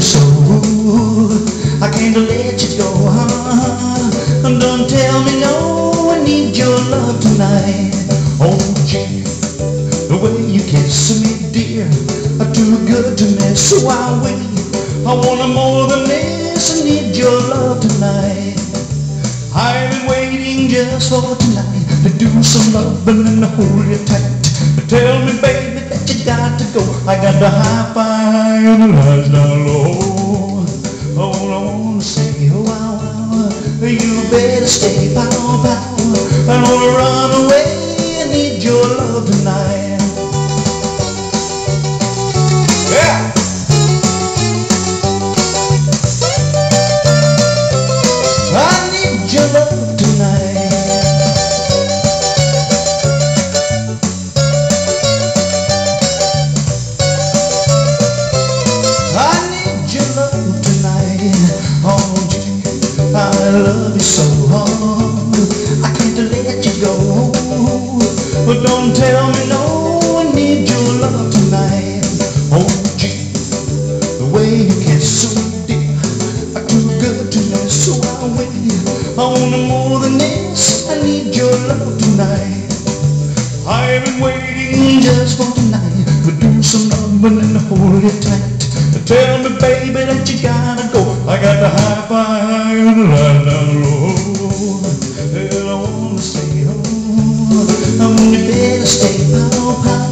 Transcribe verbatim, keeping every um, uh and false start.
you so. I can't let you go. Don't tell me no, I need your love tonight. Oh gee, the way you kiss me, dear, are too good to miss. So I'll wait. I want more than this. I need your love tonight. I've been waiting just for tonight to do some loving and hold you tight. Tell me, baby, that you got to go. I got the high fire and the lights down low. All I wanna say, oh wow, wow, you better stay, pow, pow. I don't wanna run away. I need your love tonight. Yeah. I need your love tonight. I need your love tonight. Oh gee, I love you so hard. I can't let you go. But don't tell me no, I need your love tonight. Oh gee, the way you kiss me, dear, are too good to miss. So I'll wait. I want more than this. I need your love tonight. I've been waiting just for tonight to do some loving and hold you tight. Tell me, baby, that you gotta go. I got the high fire and the light down low. Well, I wanna stay home. I want you better stay, pow, pow.